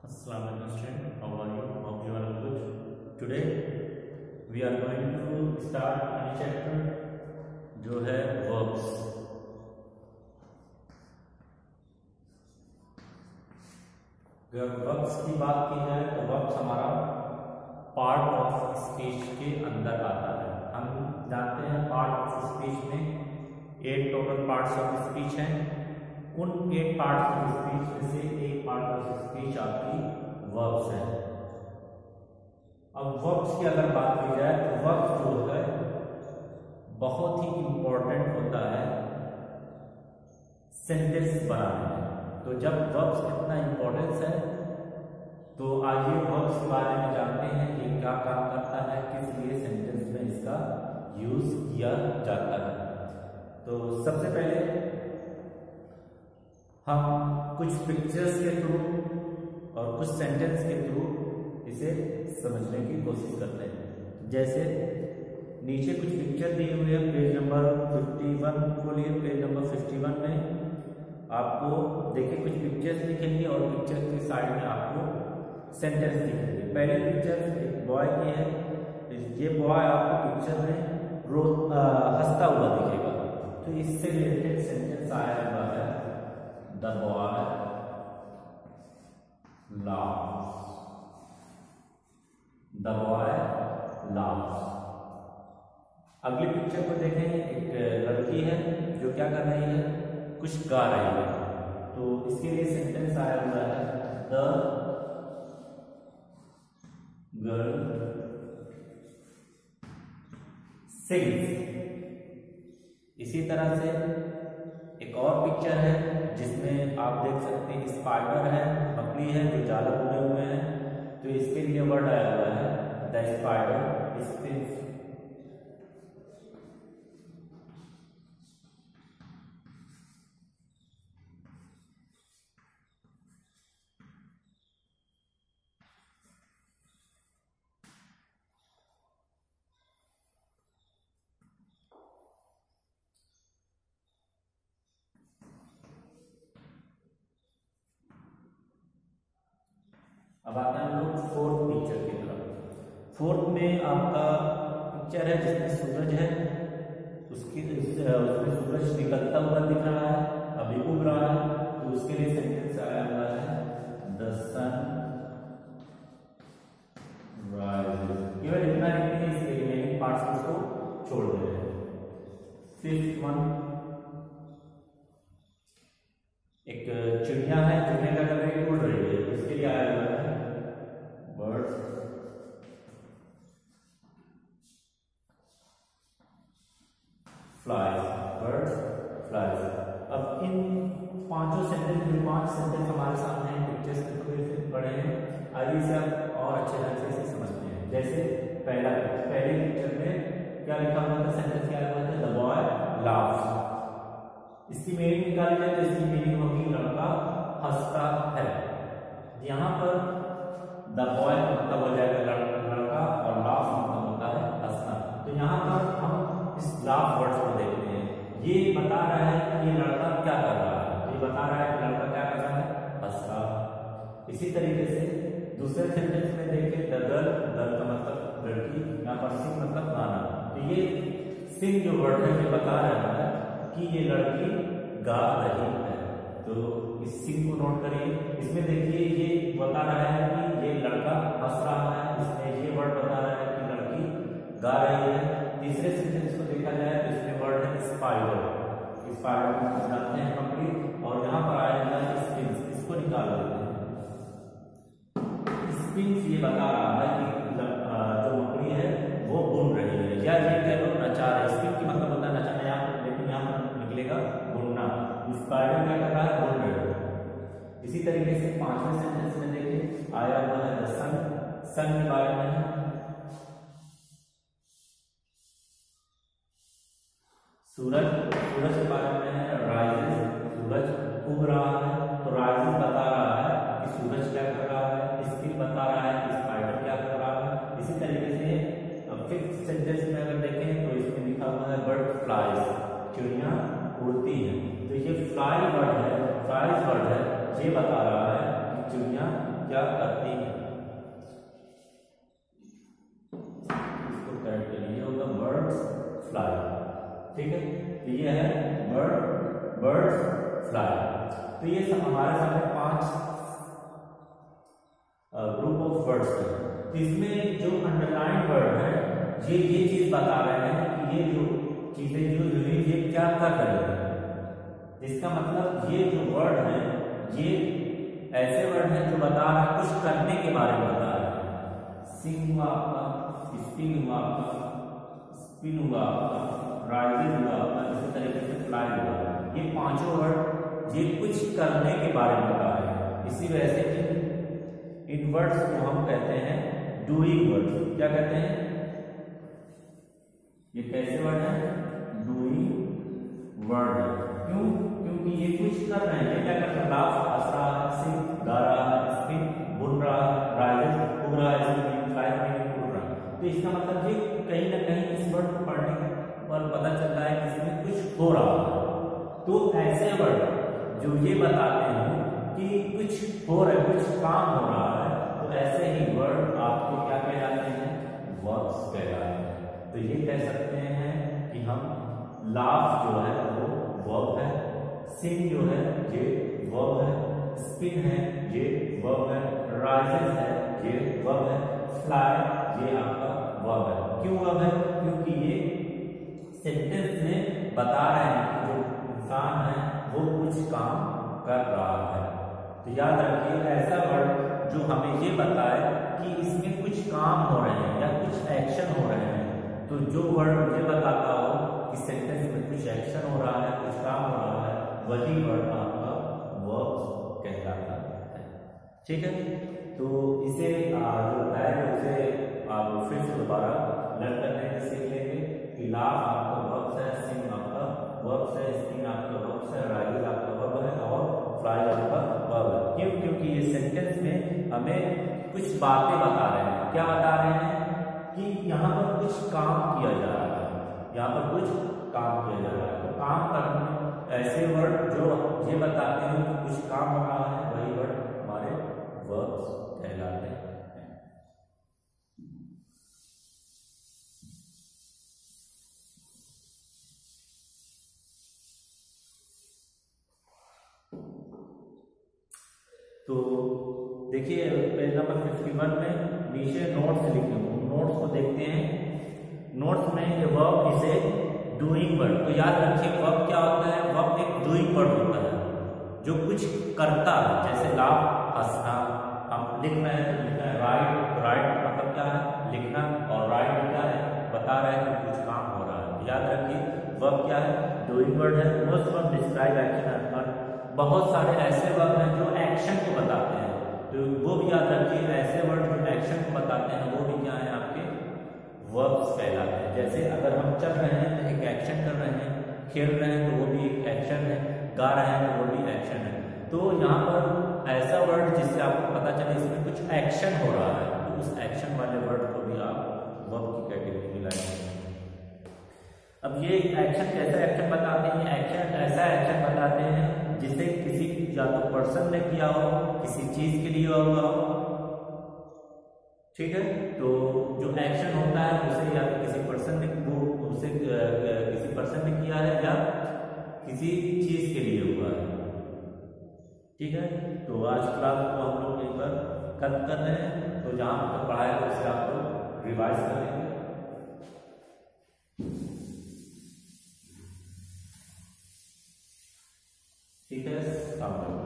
Assalamualaikum student, how are you? Hope you are good. Today we are going to start a new chapter जो है verbs. अगर verbs की बात की जाए तो verbs हमारा पार्ट ऑफ स्पीच के अंदर आता है। हम जानते हैं पार्ट ऑफ स्पीच में 8 टोटल पार्ट्स ऑफ स्पीच हैं। उन 8 पार्ट्स ऑफ स्पीच में से एक पार्ट ऑफ स्पीच आपकी वर्ब्स है। अब वर्ब्स की अगर बात की जाए तो वर्ब्स जो है बहुत ही इंपॉर्टेंट होता है सेंटेंस बनाने में। तो जब वर्ब्स इतना इंपॉर्टेंस है तो आइए वर्ब्स के बारे में जानते हैं ये क्या काम करता है, किस लिए सेंटेंस में इसका यूज किया जाता है। तो सबसे पहले हम कुछ पिक्चर्स के थ्रू और कुछ सेंटेंस के थ्रू इसे समझने की कोशिश करते हैं। जैसे नीचे कुछ पिक्चर दी हुई है, पेज नंबर 51 खोलिए। पेज नंबर 51 में आपको देखिए कुछ पिक्चर्स दिखेंगी और पिक्चर के साइड में आपको सेंटेंस दिखेंगे। पहली पिक्चर एक बॉय की है। ये बॉय आपको पिक्चर में हंसता हुआ दिखेगा, तो इससे रिलेटेड सेंटेंस आया हुआ है The boy laughs. The boy laughs. अगली पिक्चर को देखेंगे, एक लड़की है जो क्या कर रही है, कुछ गा रही है। तो इसके लिए सेंटेंस आया हुआ है The girl sings. इसी तरह से एक और पिक्चर है जिसमें आप देख सकते हैं स्पाइडर है, मकड़ी है जो जाला बुने हुए हैं। तो इसके लिए वर्ड आया हुआ है द स्पाइडर स्पिन्स। अब आते हैं हम लोग फोर्थ पिक्चर की तरफ। फोर्थ में आपका पिक्चर है जिसमें सूरज है, उसमें सूरज निकलता हुआ दिख रहा है, अभी उग रहा है। तो उसके लिए सेंटेंस आया हुआ है द सन राइजेस। केवल इतना लिखते हैं, इसके रिमेनिंग पार्ट्स को छोड़ दे रहे हैं। फिफ्थ वन, एक चिड़िया है, चिड़िया क्या कर रही है, उड़ रही है। इसके लिए आया हुआ है birds flies. birds flies. अब इन पांचों सेंटेंस में 5 सेंटेंस हमारे सामने हैं, पिक्चर्स के थोड़े से बड़े हैं। आइए इसे आप और अच्छे ढंग से इसे समझते हैं। जैसे पहले पिक्चर में क्या लिखा हुआ था, सेंटेंस क्या लिखा था, द बॉय लाफ्स। इसकी मीनिंग निकाली जाए तो इसकी मीनिंग होगी लड़का हंसता है। यहाँ पर द बॉय मतलब हो जाएगा लड़का और लाफ मतलब होता है हंसना। तो यहाँ पर हम इस लाफ वर्ड को देखते हैं। ये बता रहा है कि ये लड़का क्या कर रहा है, ये बता रहा है कि लड़का क्या कर रहा है, हंस रहा। इसी तरीके से दूसरे सेंटेंस में देखें, द गर्ल, गर्ल का मतलब लड़की, यहाँ पर सिंग मतलब गाना। तो ये सिंग जो वर्ड है ये बता रहा है कि ये लड़की गा रही है। तो इस सिंग को नोट करिए। इसमें देखिए ये बता रहा है कि ये लड़का हंस रहा है, इसमें ये वर्ड बता रहा है कि लड़की गा रही है। तीसरे सेंटेंस को देखा जाए तो इसमें वर्ड है स्पाइडर। स्पाइडर को जानते हैं मकड़ी, और यहाँ पर आया है स्पिन्स। इसको निकाल देते हैं। स्पिन्स ये बता रहा है कि जो मकड़ी है वो बुन रही है, या ये कह लो नचा रही है। स्पिन की मतलब होता है नचाना, यहाँ पर लेकिन यहाँ पर निकलेगा बुनना। स्पाइडर क्या कर रहा है, बुन रही है। इसी तरीके से 5वें सेंटेंस में देखिए आया हुआ है द सन। सन के बारे में है, सूरज, सूरज के बारे में है राइजेस, सूरज उग रहा है। तो राइजेस बता रहा है कि सूरज क्या कर रहा है, स्पिन बता रहा है कि स्पाइडर क्या कर रहा है। इसी तरीके से 5th सेंटेंस में अगर देखें तो इसमें लिखा हुआ है बर्ड फ्लाइज, चिड़िया उड़ती है। तो ये फ्लाई वर्ड है, फ्लाइज वर्ड है, ये बता रहा है कि चिड़िया क्या करती हैं। इसको करेक्ट करिए, होगा बर्ड्स फ्लाई। ठीक है, तो ये है बर्ड्स फ्लाई। तो ये सब हमारे सामने 5 ग्रुप ऑफ वर्ड्स है। तो इसमें जो अंडरलाइन वर्ड है ये चीज बता रहे हैं कि ये जो चीजें जो ये क्या कर रही है। इसका मतलब ये जो वर्ड है ये ऐसे वर्ड हैं जो बता रहा है कुछ करने के बारे में बता रहा है। सिंग हुआ आपका, स्पिन हुआ आपका, स्पिन हुआ आपका, राइजिंग हुआ आपका, इसी तरीके से फ्लाई हुआ। ये 5 वर्ड ये कुछ करने के बारे में बता रहे हैं। इसी वजह से इन वर्ड्स को हम कहते हैं डूइंग वर्ड्स। क्या कहते हैं? ये कैसे वर्ड है? डूइंग वर्ड है। क्यों? क्योंकि ये कुछ कर रहे हैं। क्या कर रहे हैं? लाफ, हंस रहा है, सिंग, गा रहा है, स्पिन, बुन रहा है, राइज, उड़ रहा है, फ्लाई, उड़ रहा है। तो इसका मतलब ये कहीं ना कहीं इस वर्ड को पढ़ने पर पता चलता है कि इसमें कुछ हो रहा है। तो ऐसे वर्ड जो ये बताते हैं कि कुछ हो रहा है, कुछ काम हो रहा है, तो ऐसे ही वर्ड आपको क्या कहलाते हैं? वर्ब्स कहलाते हैं। तो ये कह सकते हैं कि हम लाफ जो है वो वर्ब है, सिंग जो है ये वर्ब है, स्पिन है ये वर्ब है, राइजेस है ये वर्ब है, फ्लाई ये आपका वर्ब है। क्यों वर्ब है? क्योंकि ये सेंटेंस में बता रहे हैं कि जो इंसान है वो कुछ काम कर रहा है। तो याद रखिए ऐसा वर्ड जो हमें ये बताए कि इसमें कुछ काम हो रहे हैं या कुछ एक्शन हो रहे हैं। तो जो वर्ड मुझे बताता हो कि सेंटेंस में कुछ एक्शन हो रहा है, कुछ काम हो रहा है, वही वर्ड आपका वर्ब कहलाता है। ठीक है, तो इसे जो बताया उसे आप फिर से दोबारा लर्न करने के सीख लेंगे कि लाफ आपका वर्ब है, सिंग आपका वर्ब है, स्पिन आपका वर्ब है, राइज आपका वर्ब है और फ्लाई आपका वर्ब है। क्यों? क्योंकि ये सेंटेंस में हमें कुछ बातें बता रहे हैं। क्या बता रहे हैं? कि यहाँ पर कुछ काम किया जा रहा है, यहाँ पर कुछ काम किया जा रहा है। तो काम करने ऐसे वर्ड जो ये बताते हैं कि कुछ काम हो रहा है, वही वर्ड हमारे वर्ब्स कहलाते हैं। तो देखिए पेज नंबर 51 में नीचे नोट्स लिखे हुए, नोट्स को देखते हैं। नोट्स में ये वर्ब इसे डूइंग वर्ड। तो याद रखिए वर्ब क्या होता है? वर्ब एक डूइंग वर्ड होता है जो कुछ करता है। जैसे लाफ, हंसना, हम लिख रहे हैं तो लिखना है राइट। राइट मतलब क्या है? लिखना। और राइट क्या है? बता रहे हैं कि कुछ काम हो रहा है। याद रखिए वर्ब क्या है? डूइंग वर्ड है। Most verb describe action. बहुत सारे ऐसे वर्ब हैं जो एक्शन को बताते हैं, तो वो भी याद रखिए। ऐसे वर्ड जो एक्शन को बताते हैं वो भी क्या है? आपके वर्ब्स कहलाते हैं। जैसे अगर हम चल रहे हैं तो एक एक्शन कर रहे हैं, खेल रहे हैं तो वो भी एक एक्शन है, गा रहे हैं तो वो भी एक्शन है। तो यहाँ पर ऐसा वर्ड जिससे आपको पता चले इसमें कुछ एक्शन हो रहा है, तो उस एक्शन वाले वर्ड को भी आप वर्ब की कैटेगरी में लाएंगे। अब ये एक्शन कैसा एक्शन बताते हैं? एक्शन ऐसा एक्शन बताते हैं जिसे किसी या तो पर्सन ने किया हो, किसी चीज के लिए हुआ हो। ठीक है, तो जो एक्शन होता है उसे या तो किसी पर्सन ने किसी पर्सन ने किया है या किसी चीज के लिए हुआ है। ठीक है, तो आज क्लास को हम लोग यहीं पर खत्म कर रहे हैं। तो जहां तक पढ़ाया उसे आप लोग रिवाइज करेंगे। ठीक है,